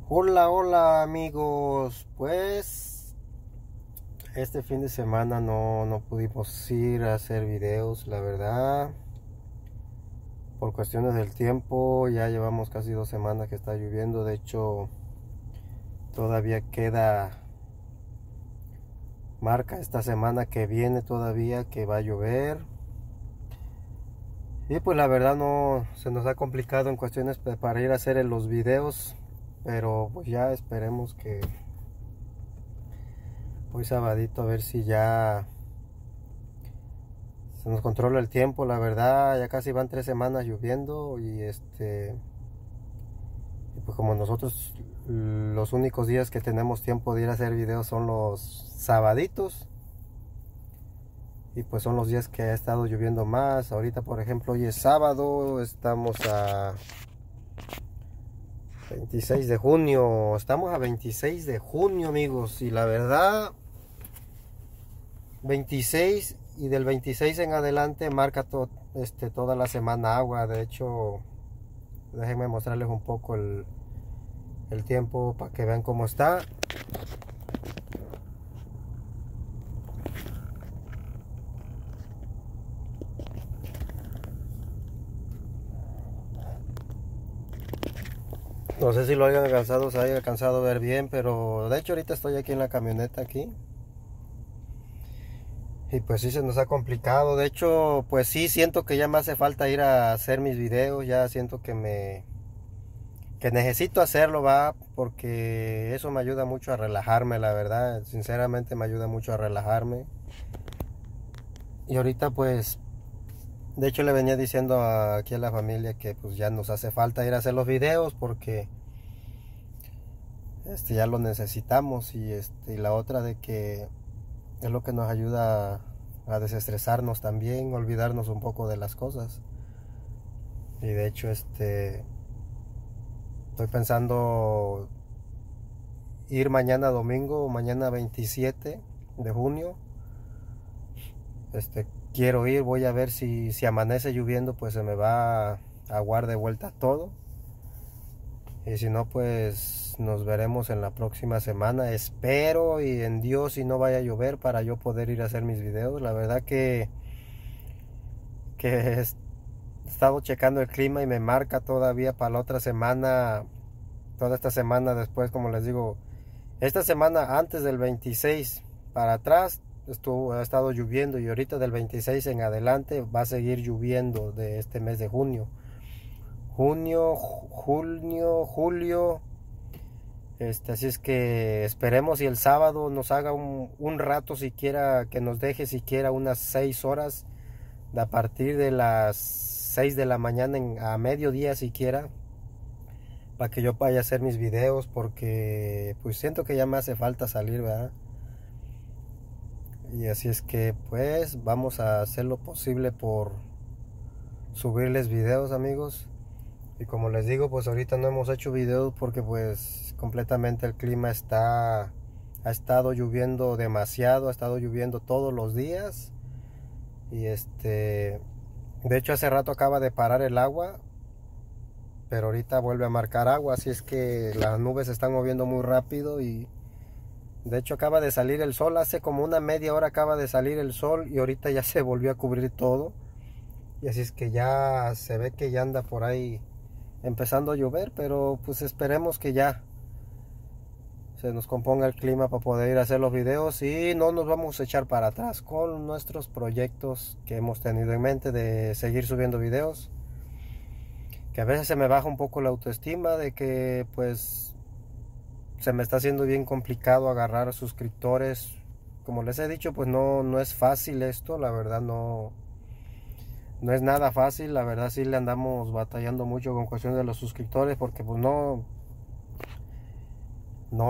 Hola, hola amigos, pues este fin de semana no pudimos ir a hacer videos, la verdad, por cuestiones del tiempo. Ya llevamos casi 2 semanas que está lloviendo. De hecho, todavía queda marca esta semana que viene todavía que va a llover. Y pues la verdad no se nos ha complicado en cuestiones para ir a hacer los videos, pero pues ya esperemos que hoy sabadito a ver si ya se nos controla el tiempo. La verdad ya casi van 3 semanas lloviendo y pues como nosotros los únicos días que tenemos tiempo de ir a hacer videos son los sabaditos, y pues son los días que ha estado lloviendo más. Ahorita por ejemplo hoy es sábado, estamos a 26 de junio, estamos a 26 de junio amigos, y la verdad 26, y del 26 en adelante marca toda la semana agua. De hecho, déjenme mostrarles un poco el tiempo para que vean cómo está. No sé si lo hayan alcanzado, se haya alcanzado a ver bien, pero de hecho ahorita estoy aquí en la camioneta aquí. Y pues sí se nos ha complicado. De hecho, pues sí siento que ya me hace falta ir a hacer mis videos. Ya siento que necesito hacerlo, va, porque eso me ayuda mucho a relajarme, la verdad. Sinceramente me ayuda mucho a relajarme. Y ahorita pues, de hecho le venía diciendo aquí a la familia que pues ya nos hace falta ir a hacer los videos porque ya lo necesitamos. Y la otra de que es lo que nos ayuda a desestresarnos también, olvidarnos un poco de las cosas. Y de hecho estoy pensando ir mañana domingo, mañana 27 de junio. Quiero ir, voy a ver si amanece lloviendo, pues se me va a aguar de vuelta todo. Y si no, pues nos veremos en la próxima semana. Espero y en Dios y no vaya a llover para yo poder ir a hacer mis videos. La verdad que he estado checando el clima y me marca todavía para la otra semana. Toda esta semana después, como les digo, esta semana antes del 26 para atrás ha estado lloviendo, y ahorita del 26 en adelante va a seguir lloviendo de este mes de junio. Julio. Así es que esperemos y el sábado nos haga un rato siquiera, que nos deje siquiera unas 6 horas a partir de las 6 de la mañana a mediodía siquiera, para que yo vaya a hacer mis videos, porque pues siento que ya me hace falta salir, ¿verdad? Y así es que pues vamos a hacer lo posible por subirles videos amigos. Y como les digo, pues ahorita no hemos hecho videos porque pues completamente el clima ha estado lloviendo demasiado, ha estado lloviendo todos los días. Y de hecho hace rato acaba de parar el agua, pero ahorita vuelve a marcar agua, así es que las nubes se están moviendo muy rápido. Y de hecho acaba de salir el sol, hace como una media hora acaba de salir el sol, y ahorita ya se volvió a cubrir todo. Y así es que ya se ve que ya anda por ahí empezando a llover, pero pues esperemos que ya se nos componga el clima para poder ir a hacer los videos y no nos vamos a echar para atrás con nuestros proyectos que hemos tenido en mente de seguir subiendo videos. Que a veces se me baja un poco la autoestima de que pues se me está haciendo bien complicado agarrar suscriptores. Como les he dicho, pues no es fácil esto, la verdad no es nada fácil. La verdad sí le andamos batallando mucho con cuestión de los suscriptores, porque pues no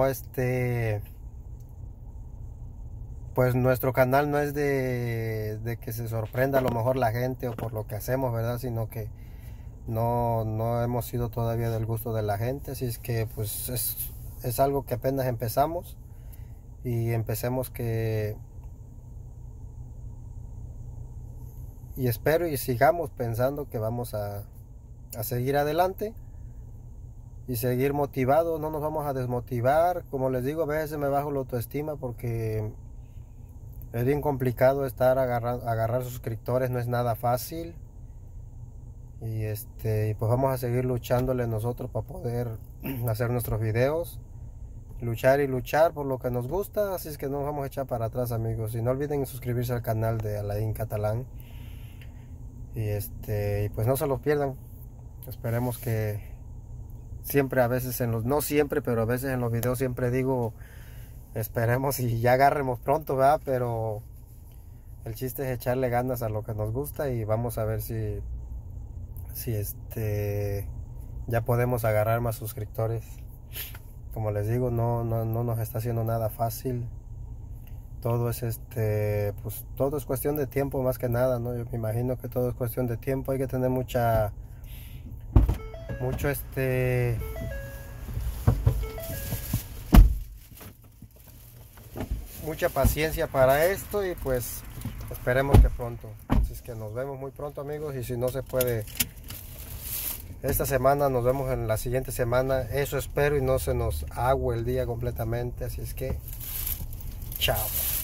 pues nuestro canal no es de que se sorprenda a lo mejor la gente o por lo que hacemos, ¿verdad? Sino que no hemos sido todavía del gusto de la gente. Así es que pues es algo que apenas empezamos, y empecemos y espero y sigamos pensando que vamos a seguir adelante. y seguir motivados. No nos vamos a desmotivar. Como les digo, a veces me bajo la autoestima porque es bien complicado agarrar suscriptores, no es nada fácil. Y pues vamos a seguir luchándole nosotros para poder hacer nuestros videos, luchar y luchar por lo que nos gusta. Así es que no nos vamos a echar para atrás, amigos, y no olviden suscribirse al canal de Alain Catalán y pues no se los pierdan. Esperemos que siempre, a veces no siempre, pero a veces en los videos siempre digo esperemos y ya agarremos pronto, ¿verdad? Pero el chiste es echarle ganas a lo que nos gusta y vamos a ver si ya podemos agarrar más suscriptores. Como les digo, no nos está haciendo nada fácil. Todo es pues todo es cuestión de tiempo, más que nada, ¿no? Yo me imagino que todo es cuestión de tiempo. Hay que tener mucha paciencia para esto, y pues esperemos que pronto. Así es que nos vemos muy pronto, amigos, y si no se puede esta semana, nos vemos en la siguiente semana. Eso espero, y no se nos ague el día completamente. Así es que chao.